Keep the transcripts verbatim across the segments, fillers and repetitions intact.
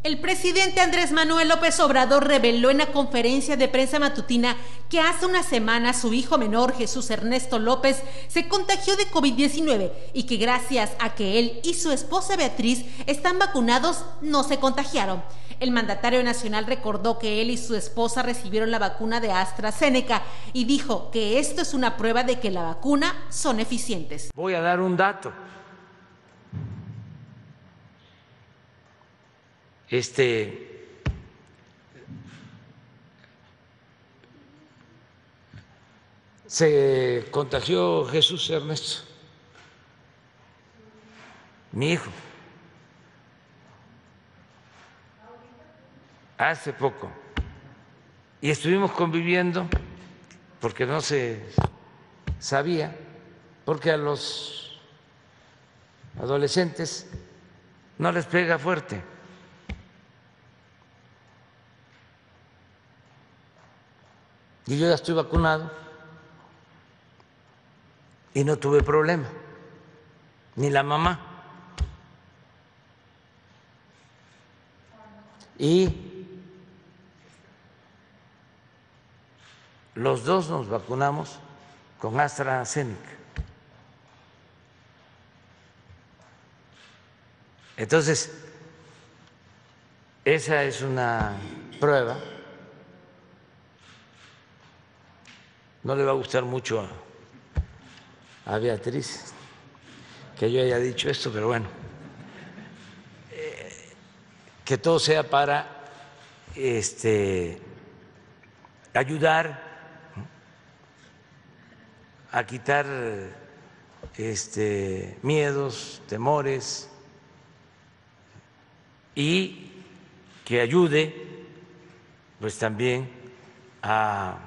El presidente Andrés Manuel López Obrador reveló en la conferencia de prensa matutina que hace una semana su hijo menor, Jesús Ernesto López, se contagió de COVID diecinueve y que gracias a que él y su esposa Beatriz están vacunados, no se contagiaron. El mandatario nacional recordó que él y su esposa recibieron la vacuna de AstraZeneca y dijo que esto es una prueba de que la vacuna son eficientes. Voy a dar un dato. Este, se contagió Jesús Ernesto, mi hijo, hace poco, y estuvimos conviviendo porque no se sabía, porque a los adolescentes no les pega fuerte. Y yo ya estoy vacunado y no tuve problema, ni la mamá. Y los dos nos vacunamos con AstraZeneca. Entonces, esa es una prueba. No le va a gustar mucho a, a Beatriz que yo haya dicho esto, pero bueno, eh, que todo sea para este, ayudar a quitar este, miedos, temores y que ayude pues también a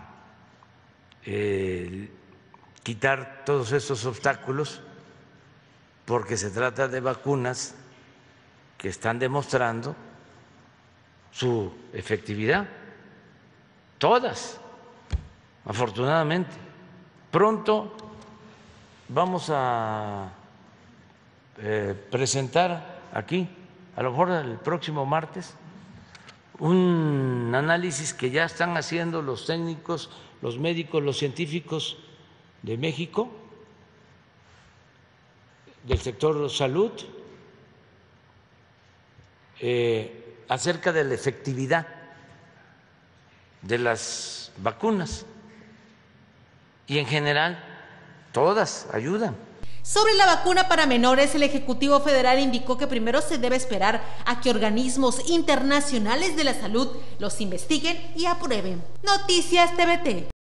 Eh, quitar todos estos obstáculos, porque se trata de vacunas que están demostrando su efectividad, todas, afortunadamente. Pronto vamos a eh, presentar aquí, a lo mejor el próximo martes, un análisis que ya están haciendo los técnicos, los médicos, los científicos de México, del sector salud, eh, acerca de la efectividad de las vacunas. Y en general, todas ayudan. Sobre la vacuna para menores, el Ejecutivo Federal indicó que primero se debe esperar a que organismos internacionales de la salud los investiguen y aprueben. Noticias T V T.